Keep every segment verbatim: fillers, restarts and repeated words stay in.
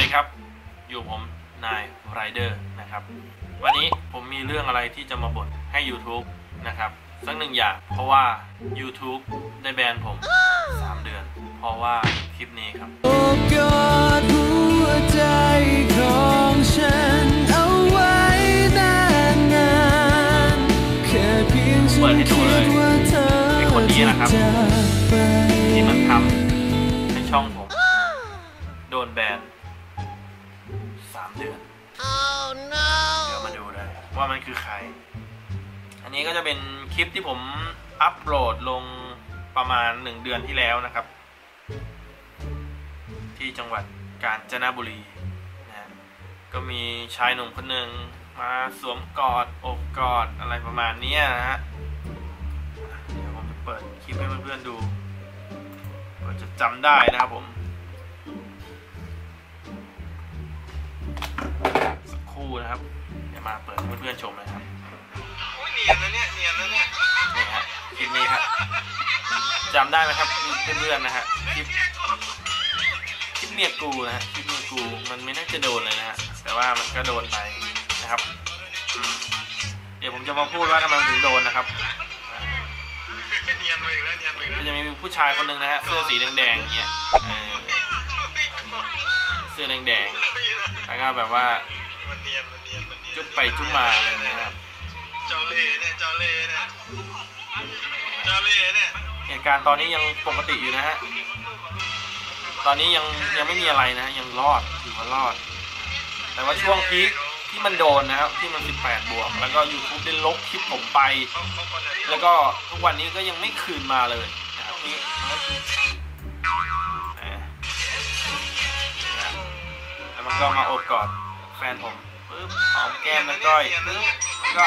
ดีครับอยู่ผมนายไรเดอร์นะครับวันนี้ผมมีเรื่องอะไรที่จะมาบ่นให้ YouTube นะครับสักหนึ่งอย่างเพราะว่า YouTube ได้แบนผมสามเดือนเพราะว่าคลิปนี้ครับโอ้กอดหัวใจของฉันเอาไว้นานๆแค่เพียงฉันคิดว่าเธอไอ้คนนี้นะครับที่มันทำให้ช่องผมโดนแบนสามเดือน oh, no. เดี๋ยวมาดูเลยว่ามันคือใครอันนี้ก็จะเป็นคลิปที่ผมอัปโหลดลงประมาณหนึ่งเดือนที่แล้วนะครับที่จังหวัดกาญจนบุรีนะก็มีชายหนุ่มคนหนึ่งมาสวมกอดอกกอดอะไรประมาณนี้นะฮะเดี๋ยวผมจะเปิดคลิปให้เพื่อนๆดูก็จะจำได้นะครับผมนะครับเดี๋ยวมาเปิดให้เพื่อนๆชมเลยครับเนียนนะเนี่ยเนียนนะเนี่ยนี่ฮะคลิปนี้ครับจำได้ไหมครับเพื่อนๆนะฮะคลิปคลิปเมียกูนะฮะคลิปเมียกูมันไม่น่าจะโดนเลยนะฮะแต่ว่ามันก็โดนไปนะครับเดี๋ยวผมจะมาพูดว่าทำไมถึงโดนนะครับก็จะมีผู้ชายคนหนึ่งนะฮะเสื้อสีแดงๆอย่างเงี้ยเสื้อแดงๆแล้วก็แบบว่าจุ๊บไปจุ๊บมาอะไรนะครับเจ้าเล่เนี่ยเจ้าเล่เนี่ยเจ้าเล่เนี่ยเหตุการณ์ตอนนี้ยังปกติอยู่นะฮะตอนนี้ยังยังไม่มีอะไรนะยังรอดถือว่ารอดแต่ว่าช่วงพีคที่มันโดนนะครับที่มันสิบแปดบวกแล้วก็ YouTube ได้ลบคลิปผมไปแล้วก็ทุกวันนี้ก็ยังไม่คืนมาเลยนะครับนี่แล้วมันก็มาโอบกอดแฟนผมปึ๊บหอมแก้มแล้วก้อยปึ๊บก็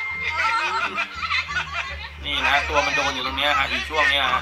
นี่นะตัวมันโดนอยู่ตรงนี้ฮะอยู่ช่วงนี้ฮะ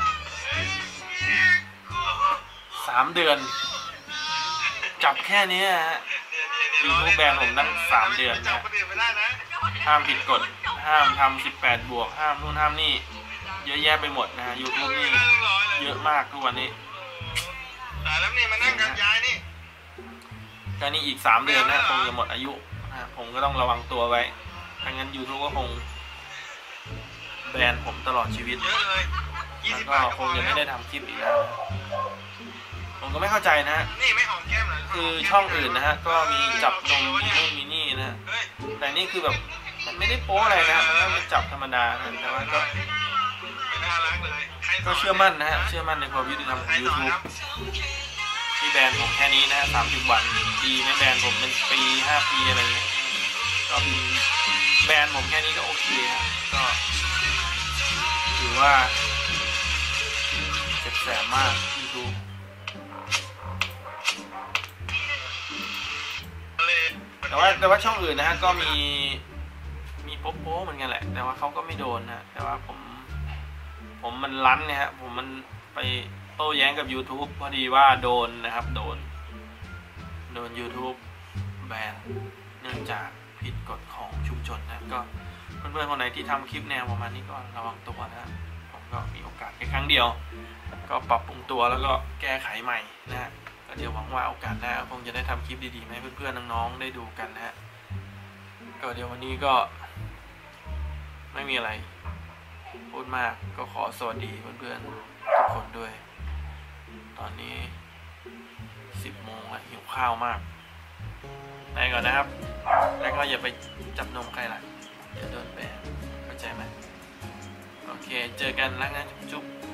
สามเดือนจับแค่นี้ฮะยูทูบแบนผมตั้งสามเดือนนะห้ามผิดกฎห้ามทำสิบแปดบวกห้ามนู่นห้ามนี่เยอะแยะไปหมดนะฮะยูทูบนี่เยอะมากทุกวันนี้แต่แล้วนี่มานั่งกันยายนี่การนี้อีกสามเดือนนะคงจะหมดอายุผมก็ต้องระวังตัวไว้ถ้างั้น YouTube ก็คงแบนผมตลอดชีวิตแล้วก็คงจะไม่ได้ทำคลิปอีกแล้วผมก็ไม่เข้าใจนะฮะคือช่องอื่นนะฮะก็มีจับนมมีนู่นมีนี่นะฮะแต่นี่คือแบบมันไม่ได้โป๊อะไรนะมันก็จับธรรมดานะแต่ว่าก็ก็เชื่อมั่นนะฮะเชื่อมั่นในความยุติธรรมของ YouTubeที่แบนผมแค่นี้นะฮะสามสิบวันดีไม่แบนผมเป็นปีห้าปีอะไรเงี้ยก็แบนผมแค่นี้ก็โอเคฮะก็ถือว่าเจ็บแสบมากยูทูบแต่ว่าแต่ว่าช่องอื่นนะฮะก็มีมีโป๊ะโป๊ะเหมือนกันแหละแต่ว่าเขาก็ไม่โดนนะแต่ว่าผมผมมันรั้นเนี่ยฮะผมมันไปโต้แย้งกับ YouTube พอดีว่าโดนนะครับโดนโดน YouTube แบนเนื่องจากผิดกฎของชุมชนนะก็เพื่อนๆคนไหนที่ทำคลิปแนวประมาณนี้ก็ระวังตัวนะผมก็มีโอกาสแค่ครั้งเดียวก็ปรับปรุงตัวแล้วก็แก้ไขใหม่นะฮะก็เดี๋ยวหวังว่าโอกาสหน้าคงจะได้ทำคลิปดีๆให้เพื่อนๆน้องๆได้ดูกันนะฮะก็เดี๋ยววันนี้ก็ไม่มีอะไรพูดมากก็ขอสวัสดีเพื่อนๆทุกคนด้วยตอนนี้สิบโมงแล้วหิวข้าวมากไปก่อนนะครับแล้วก็อย่าไปจับนมใครล่ะจะโดนแบนเข้าใจไหมโอเคเจอกันแล้วนะจุ๊บ